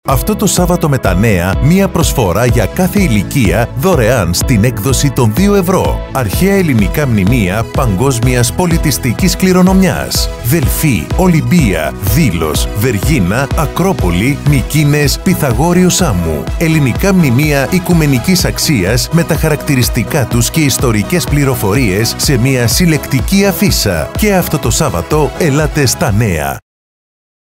Αυτό το Σάββατο με τα νέα, μία προσφορά για κάθε ηλικία δωρεάν στην έκδοση των 2 ευρώ. Αρχαία ελληνικά μνημεία παγκόσμιας πολιτιστικής κληρονομιάς. Δελφή, Ολυμπία, Δήλος, Βεργίνα, Ακρόπολη, Μυκίνες, Πυθαγόριο Σάμου. Ελληνικά μνημεία οικουμενικής αξίας με τα χαρακτηριστικά τους και ιστορικές πληροφορίες σε μία συλλεκτική αφίσα. Και αυτό το Σάββατο ελάτε στα νέα.